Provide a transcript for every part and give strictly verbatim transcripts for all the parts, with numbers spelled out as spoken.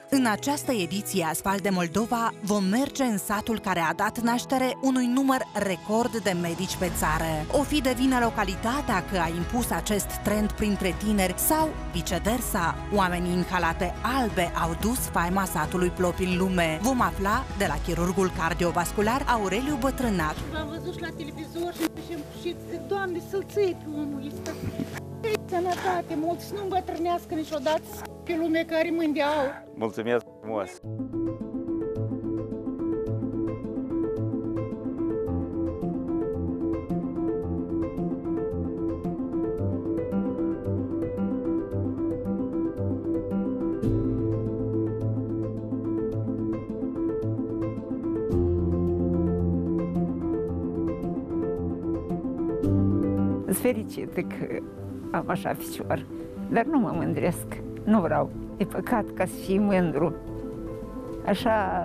În această ediție Asfalt de Moldova vom merge în satul care a dat naștere unui număr record de medici pe țară. O fi de vină localitatea că a impus acest trend printre tineri sau viceversa? Oamenii în halate albe au dus faima satului Plopi în lume. Vom afla de la chirurgul cardiovascular Aureliu Bătrânac. V-am văzut și la televizor și și zic, Doamne, să-l ții pe omul ăsta. Sănătate, mulți să nu îmbătrânească niciodată pe lume care mâini de aur. Mulțumesc frumos! Sunt fericită că am așa ficior, dar nu mă mândresc, nu vreau. E păcat ca să fii mândru. Așa,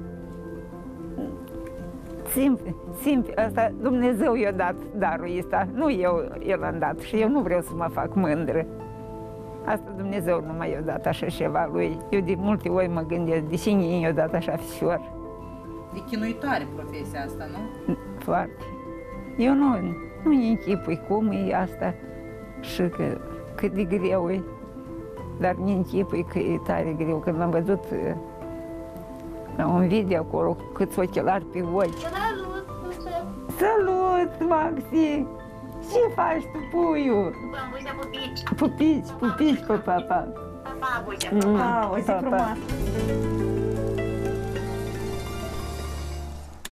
simplu, simplu, asta Dumnezeu i-a dat darul ăsta, nu eu el am dat și eu nu vreau să mă fac mândră. Asta Dumnezeu nu m-a dat așa ceva lui. Eu de multe ori mă gândesc, de cine i-a dat așa ficior. E chinuitoare profesia asta, nu? Foarte. Eu nu, nu-i închipui cum e asta și că, cât de greu e. Dar ne închipui că e tare greu. Când am văzut la un video acolo câți ochelari pe ochi. Salut! Salut, Maxi! Ce faci tu, puiu? Pupici! Pupici, pupici pe papa. Papa, Pa, o zi frumoasă!